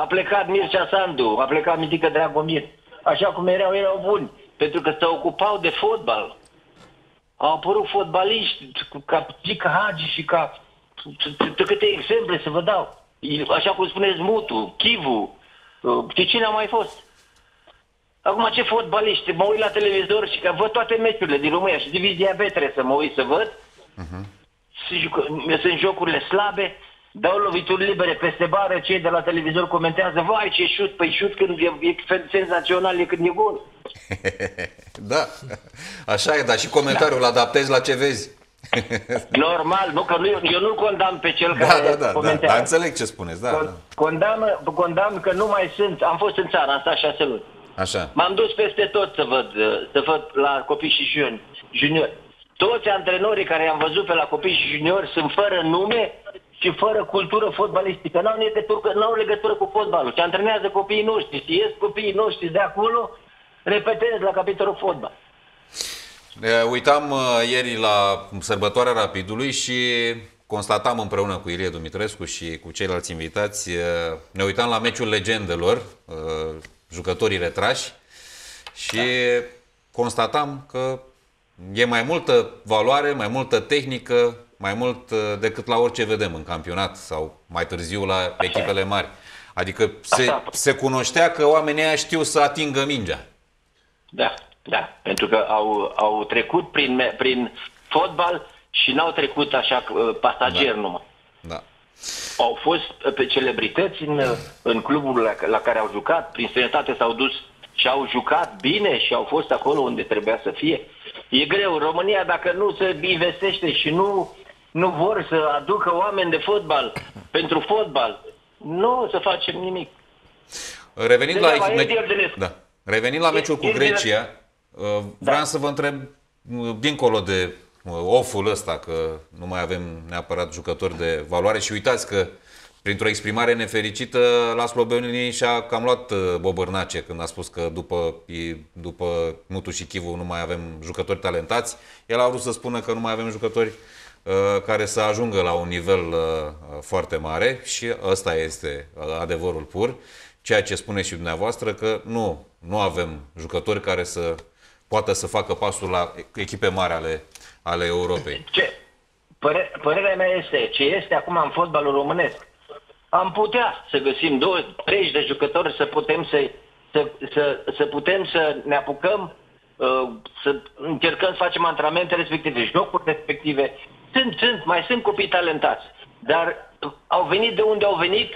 a plecat Mircea Sandu, a plecat Mitică Dragomir. Așa cum erau buni, pentru că se ocupau de fotbal. Au apărut fotbaliști ca Gica Hagi și ca... Câte exemple să vă dau. Așa cum spuneți Mutu, Chivu, cine a mai fost? Acum ce fotbaliști? Mă uit la televizor și că văd toate meciurile din România și divizia B trebuie să mă uit să văd. Sunt jocurile slabe, dau lovituri libere peste bară, cei de la televizor comentează, vai ce șut, păi șut când e senzațional, e când e gol. Da, așa e, dar și comentariul îl adaptezi la ce vezi. Normal, nu, că eu nu condamn pe cel care comentează. Da, înțeleg ce spuneți, Condamn că nu mai sunt, am fost în țară, am stat 6 luni. Așa. M-am dus peste tot să văd la copii și juniori. Toți antrenorii care i-am văzut pe la copii și juniori sunt fără nume și fără cultură fotbalistică. N-au legătură cu fotbalul. Ce antrenează copiii noștri, și ies copiii noștri de acolo, repetez la capitolul fotbal. Uitam ieri la sărbătoarea Rapidului și constatam împreună cu Ilie Dumitrescu și cu ceilalți invitați, ne uitam la meciul legendelor, jucătorii retrași, și constatam că e mai multă valoare, mai multă tehnică, mai mult decât la orice vedem în campionat sau mai târziu la echipele mari. Adică se cunoștea că oamenii ăia știu să atingă mingea. Da, pentru că au trecut prin fotbal și n-au trecut așa pasager numai. Da. Au fost pe celebrități în clubul la care au jucat, prin străinătate s-au dus și au jucat bine și au fost acolo unde trebuia să fie. E greu. România, dacă nu se investește și nu vor să aducă oameni de fotbal pentru fotbal, nu o să facem nimic. Revenind la meciul cu Grecia, vreau să vă întreb, dincolo de oful ăsta, că nu mai avem neapărat jucători de valoare, și uitați că printr-o exprimare nefericită, Laszlo Bölöni și-a cam luat bobârnace când a spus că după Mutu și Chivu nu mai avem jucători talentați. El a vrut să spună că nu mai avem jucători care să ajungă la un nivel foarte mare, și ăsta este adevărul pur. Ceea ce spuneți și dumneavoastră, că nu avem jucători care să poată să facă pasul la echipe mari ale Europei. Părerea mea este, ce este acum în fotbalul românesc, am putea să găsim 20-30 de jucători să putem să ne apucăm, să încercăm să facem antrenamente respective, jocuri respective. Mai sunt copii talentați, dar au venit de unde au venit,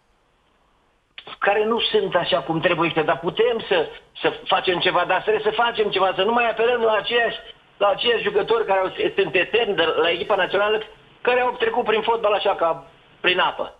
care nu sunt așa cum trebuie, dar putem să facem ceva, dar trebuie să facem ceva, să nu mai apelăm la aceiași jucători care sunt eterni la echipa națională, care au trecut prin fotbal așa ca prin apă.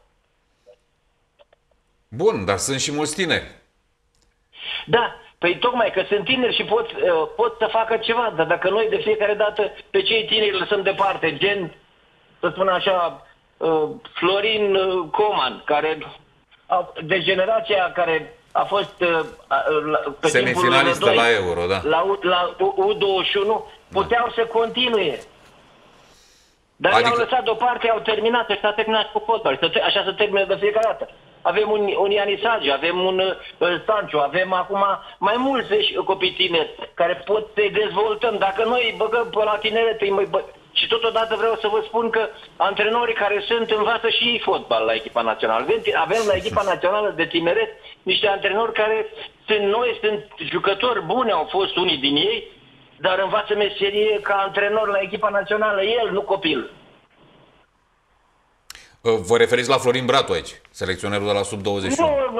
Bun, dar sunt și mulți tineri. Da, păi tocmai că sunt tineri și pot să facă ceva, dar dacă noi de fiecare dată pe cei tineri lăsăm departe, gen, să spun așa, Florin Coman, care de generația care a fost pe semifinalistă la Euro, da. La U21, puteau să continue. Dar i-au lăsat deoparte, au terminat, și s-a terminat cu fotbal. Așa se termină de fiecare dată. Avem un Ianis Hagi, avem un Sancho, avem acum mai mulți copii tineri care pot să-i dezvoltăm. Dacă noi îi băgăm pe la tineret, și totodată vreau să vă spun că antrenorii care învață și ei fotbal la echipa națională. Avem la echipa națională de tineret niște antrenori care sunt jucători buni, au fost unii din ei, dar învață meserie ca antrenor la echipa națională, el, nu copil. Vă referiți la Florin Bratu aici, selecționerul de la sub-21?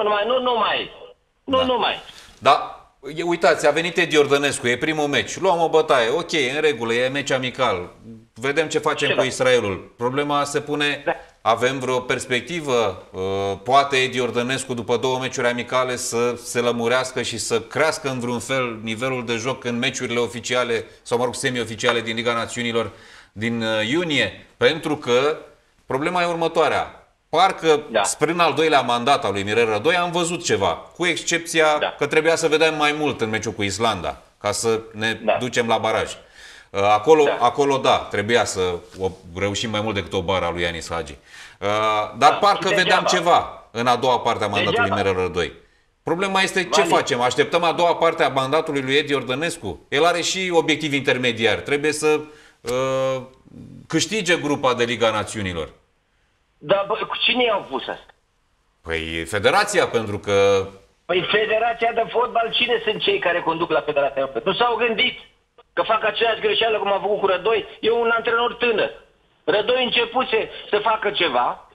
Nu numai. Da. Uitați, a venit Edi Ordănescu, e primul meci, luăm o bătaie, ok, în regulă, e meci amical, vedem ce facem cu Israelul. Problema se pune, avem vreo perspectivă? Poate Edi Ordănescu după 2 meciuri amicale să se lămurească și să crească în vreun fel nivelul de joc în meciurile oficiale sau, mă rog, semi-oficiale din Liga Națiunilor din iunie? Pentru că problema e următoarea. Parcă spre al doilea mandat al lui Mirel Rădoi am văzut ceva, cu excepția că trebuia să vedem mai mult în meciul cu Islanda, ca să ne ducem la baraj. Acolo, trebuia să reușim mai mult decât o bară a lui Ianis Hagi. Dar parcă vedeam ceva. în a doua parte a mandatului Mirel Rădoi. Problema este ce facem? Așteptăm a doua parte a mandatului lui Edi Ordănescu? El are și obiectiv intermediar. Trebuie să câștige grupa de Liga Națiunilor. Dar cine i-au pus asta? Păi Federația, pentru că... Păi Federația de Fotbal, cine sunt cei care conduc la Federația? Nu s-au gândit că fac aceeași greșeală cum a făcut cu Rădoi? E un antrenor tânăr. Rădoi începuse să facă ceva,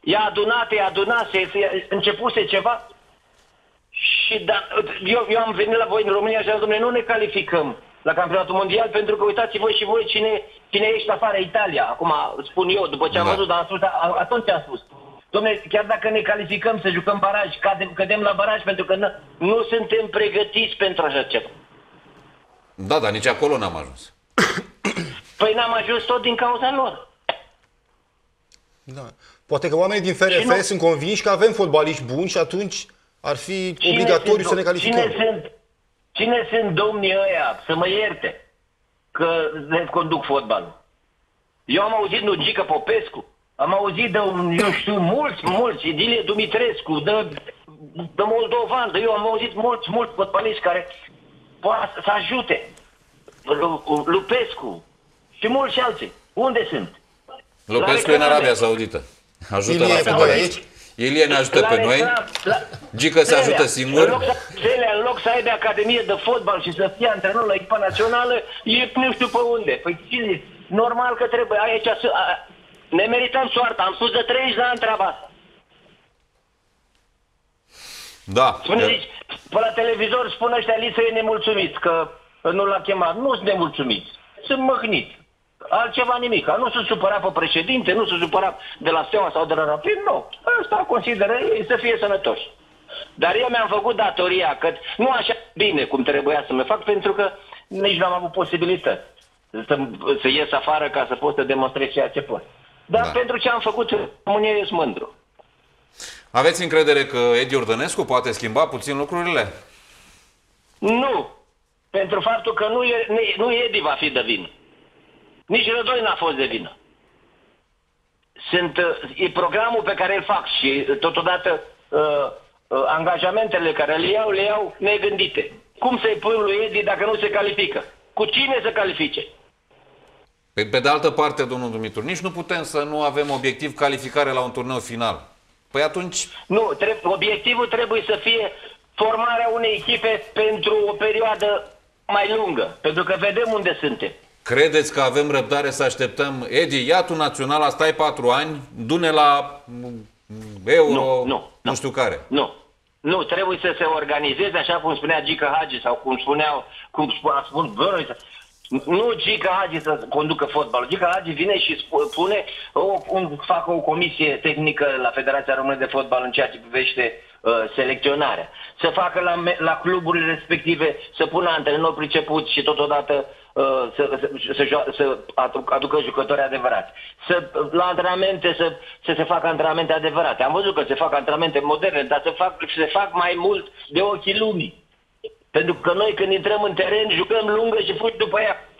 începuse ceva și eu am venit la voi în România și am zis, dom'le, nu ne calificăm la campionatul mondial pentru că uitați-vă și voi cine ești afară, Italia. Acum spun eu, după ce am văzut, dar atunci am spus. Dom'le, chiar dacă ne calificăm să jucăm baraj, cădem la baraj pentru că nu suntem pregătiți pentru așa ceva. Da, dar nici acolo n-am ajuns. Păi n-am ajuns tot din cauza lor. Da. Poate că oamenii din FRF sunt convinși că avem fotbaliști buni și atunci ar fi obligatoriu să ne calificăm. Cine sunt domnii ăia, să mă ierte, că ne conduc fotbalul? Eu am auzit de un Gică Popescu, am auzit de un, eu știu, mulți, Idilie Dumitrescu, de Moldovan, eu am auzit mulți fotbaliști care poate să ajute. Lupescu și mulți alții. Unde sunt? Lupescu e în Arabia Saudită. Ajută la federație. Ilie ne ajută pe noi. Gică se ajută singur. În loc să aibă academie de fotbal și să fie antrenor la echipa națională, e nu știu pe unde. Păi cine? Normal că trebuie. Aici ne merităm soarta. Am spus de 30 de ani treaba asta. Da. Spuneți, pe la televizor spun ăștia Liță e nemulțumit că nu l-a chemat. Nu sunt nemulțumiți. Sunt măhniți. Altceva nimic. Nu sunt supărat pe președinte, nu sunt supărat de la Steaua sau de la Rapid, nu. Ăsta consideră ei să fie sănătoși. Dar eu mi-am făcut datoria, că nu așa bine cum trebuia să mă fac, pentru că nici nu am avut posibilitate să ies afară ca să pot să demonstrez ceea ce pot. Dar pentru ce am făcut în România, eu sunt mândru. Aveți încredere că Edi Ordănescu poate schimba puțin lucrurile? Nu. Pentru faptul că nu Edi va fi de vină. Nici Rădoi n-a fost de vină. E programul pe care îl fac și totodată angajamentele care le iau negândite. Cum să-i pun lui Edi dacă nu se califică? Cu cine să califice? Pe de altă parte, domnul Dumitru, nici nu putem să nu avem obiectiv calificare la un turneu final. Păi atunci... Nu, obiectivul trebuie să fie formarea unei echipe pentru o perioadă mai lungă. Pentru că vedem unde suntem. Credeți că avem răbdare să așteptăm? Edi, ia tu naționala, stai 4 ani, du-ne la Euro, nu știu care. Nu, trebuie să se organizeze, așa cum spunea Gică Hagi sau cum spun Bănuiță. Nu Gică Hagi să conducă fotbalul. Gică Hagi vine și spune, facă o comisie tehnică la Federația Română de Fotbal în ceea ce privește selecționarea. Să facă la cluburile respective, să pună antrenori pricepuți și totodată să aducă jucători adevărați. La antrenamente să se facă antrenamente adevărate. Am văzut că se fac antrenamente moderne, dar se fac mai mult de ochii lumii. Pentru că noi când intrăm în teren, jucăm lungă și fugi după ea.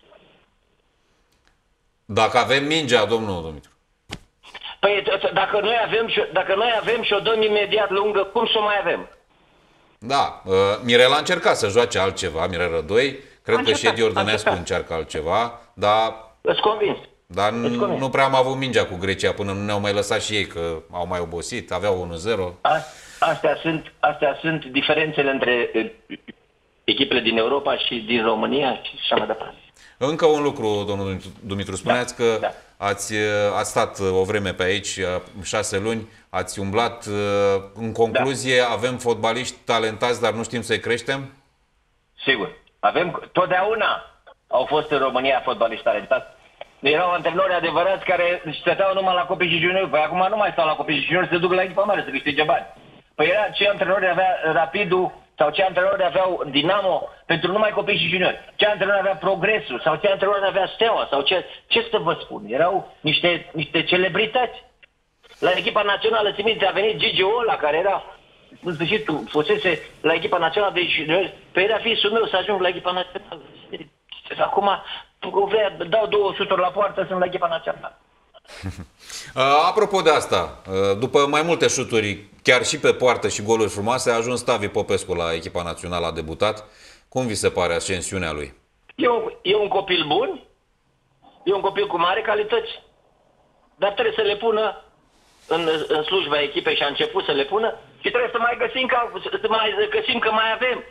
Dacă avem mingea, domnul Dumitru. Păi dacă noi avem și o dăm imediat lungă, cum să o mai avem? Da, Mirel a încercat să joace altceva, Mirel Rădoi. Cred că și Edi Ordănescu încearcă altceva, dar... Îți convins. Dar nu prea am avut mingea cu Grecia până nu ne-au mai lăsat și ei, că au mai obosit, aveau 1-0. Astea sunt diferențele între echipele din Europa și din România și așa mai departe. Încă un lucru, domnul Dumitru, spuneați că ați stat o vreme pe aici, 6 luni, ați umblat. În concluzie, avem fotbaliști talentați, dar nu știm să-i creștem? Sigur. Totdeauna au fost în România fotbaliști talentați. Erau antrenori adevărați care stăteau numai la copii și juniori. Păi acum nu mai stau la copii și juniori, se duc la echipa mare să câștige bani. Păi era ce antrenori avea Rapidul sau ce antrenori aveau Dinamo pentru numai copii și juniori. Ce antrenori avea Progresul sau ce antrenori avea Steaua sau ce să vă spun. Erau niște celebrități. La echipa națională, ți minte, a venit Gigi Ola, care era în sfârșit fusese la echipa națională de juniori. Păi era fisul meu să ajung la echipa națională. Acum dau 200 la poartă, sunt la echipa națională. Apropo de asta, după mai multe șuturi, chiar și pe poartă și goluri frumoase, a ajuns Tavi Popescu la echipa națională, a debutat. Cum vi se pare ascensiunea lui? E un copil bun, e un copil cu mare calități, dar trebuie să le pună în slujba echipei și a început să le pună și trebuie să mai găsim că mai avem.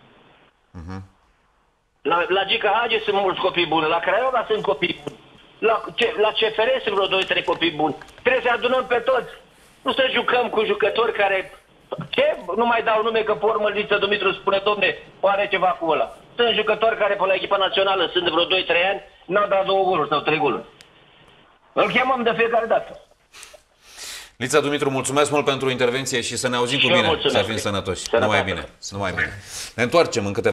La Gica Hagi sunt mulți copii buni, la Craiova sunt copii buni, la CFR sunt vreo 2-3 copii buni. Trebuie să adunăm pe toți. Nu să jucăm cu jucători care... Ce? Nu mai dau nume că pe urmă Liță Dumitru spune, domne, are ceva cu ăla. Sunt jucători care pe la echipa națională sunt de vreo 2-3 ani, n-au dat 2 goluri sau 3 goluri. Îl chemăm de fiecare dată. Lița Dumitru, mulțumesc mult pentru intervenție și să ne auzim cu bine, să fim sănătoși. Numai bine. Ne întoarcem în câteva